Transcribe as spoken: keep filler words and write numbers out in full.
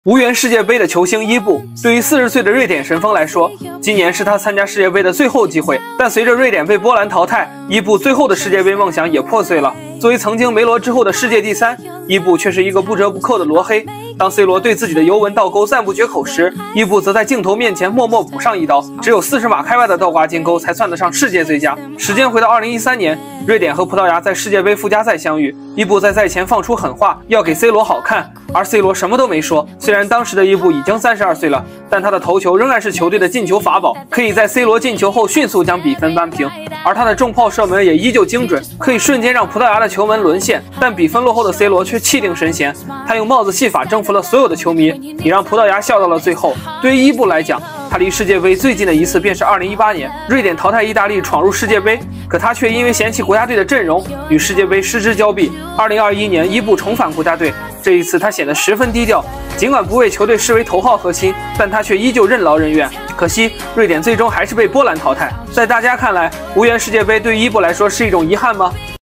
无缘世界杯的球星伊布，对于四十岁的瑞典神锋来说，今年是他参加世界杯的最后机会。但随着瑞典被波兰淘汰，伊布最后的世界杯梦想也破碎了。作为曾经梅罗之后的世界第三，伊布却是一个不折不扣的罗黑。当 C 罗对自己的尤文倒钩赞不绝口时，伊布则在镜头面前默默补上一刀。只有四十码开外的倒挂金钩才算得上世界最佳。时间回到二零一三年，瑞典和葡萄牙在世界杯附加赛相遇，伊布在赛前放出狠话，要给 C 罗好看，而 C 罗什么都没说。虽然当时的伊布已经三十二岁了，但他的头球仍然是球队的进球法宝，可以在 C 罗进球后迅速将比分扳平。而他的重炮射门也依旧精准，可以瞬间让葡萄牙的球门沦陷。但比分落后的 C 罗却气定神闲，他用帽子戏法征服了所有的球迷，也让葡萄牙笑到了最后。对于伊布来讲，他离世界杯最近的一次便是二零一八年，瑞典淘汰意大利闯入世界杯，可他却因为嫌弃国家队的阵容，与世界杯失之交臂。二零二一年，伊布重返国家队，这一次他显得十分低调，尽管不为球队视为头号核心，但他却依旧任劳任怨。可惜，瑞典最终还是被波兰淘汰。在大家看来，无缘世界杯对于伊布来说是一种遗憾吗？